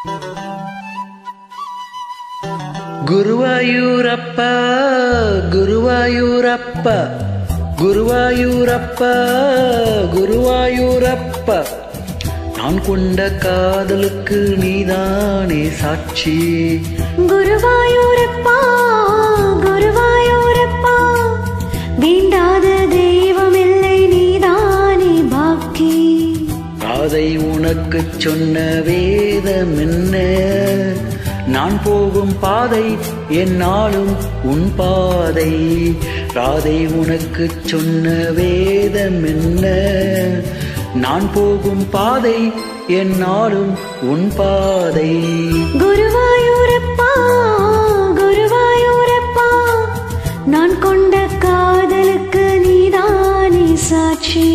குருவாயூரப்பா குருவாயூரப்பா குருவாயூரப்பா குருவாயூரப்பா நான் கொண்ட காதலுக்கு நீதானே சாட்சி. குருவாயூரப்பா குருவாயூரப்பா வேண்டாத தெய்வமில்லை நீதானே பாக்கி. ராதை உனக்கு சொன்ன வேதம் என்ன, நான் போகும் பாதை என்னாலும் உன் பாதை. ராதை உனக்கு சொன்ன வேதம் என்ன, நான் போகும் பாதை என்னாலும் உன் பாதை. குருவாயூரப்பா குருவாயூரப்பா நான் கொண்ட காதலுக்கு நீதானே சாட்சி.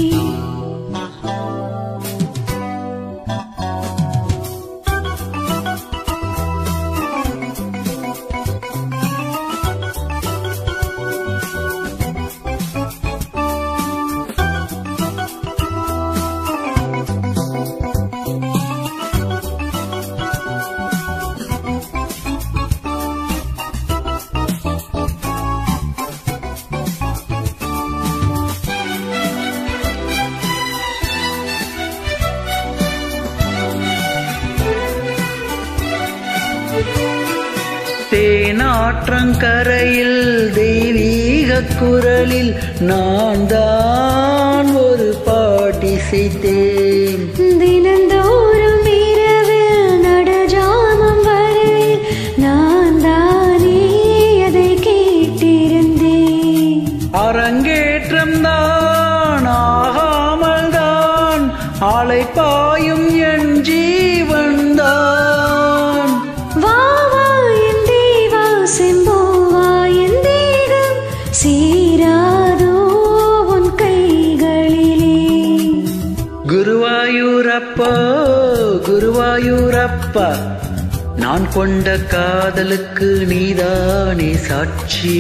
தேனாற்றங்கரையில் தெய்வீக குரலில் நான் தான் ஒரு பாட்டிசைத்தேன். தினந்தோறும் இரவில் நடஜாமம் வரை நான் தானே அதை கேட்டிருந்தேன். அரங்கேற்றம் தான் ஆகாமல் தான் ஆளை பாயும் என் ஜீவன் தான். செம்போவா என் தேகம் சீராதோ உன் கைகளிலே. குருவாயூரப்பா குருவாயூரப்பா நான் கொண்ட காதலுக்கு நீதானே சாட்சி.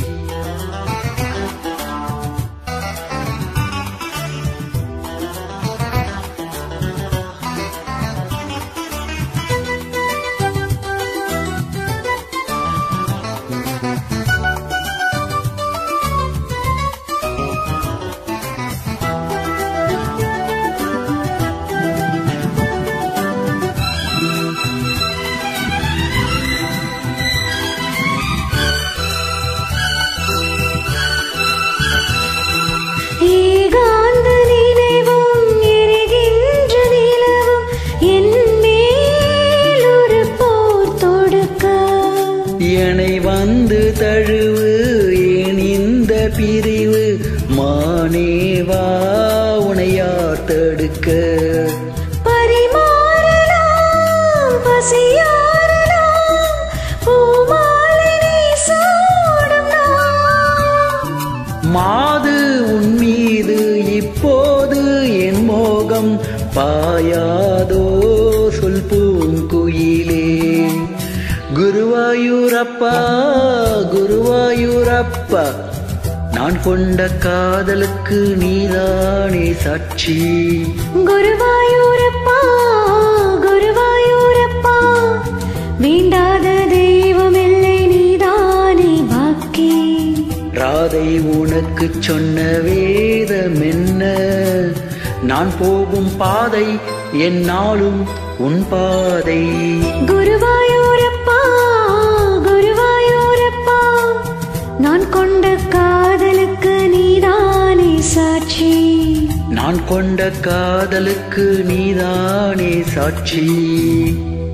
என்னை வந்து தழுவு ஏன் இந்த பிரிவு, மானேவா உனையார் தடுக்க. பரிமாறலாம் பசியாறலாம் பூமாலை நீ சூடும் நான். மாது உன் மீது இப்போது என் மோகம் பாயாதோ சொல் பூங்குயிலே. குருவாயூரப்பா குருவாயூரப்பா நான் கொண்ட காதலுக்கு நீதானே சாட்சி. குருவாயூரப்பா குருவாயூரப்பா வேண்டாத தெய்வமில்லை நீதானே பாக்கி. ராதை உனக்கு சொன்ன வேதம் என்ன, நான் போகும் பாதை என்னாலும் உன் பாதை. குருவாயூரப்பா குருவாயூரப்பா நான் கொண்ட காதலுக்கு நீதானே சாட்சி. நான் கொண்ட காதலுக்கு நீதானே சாட்சி.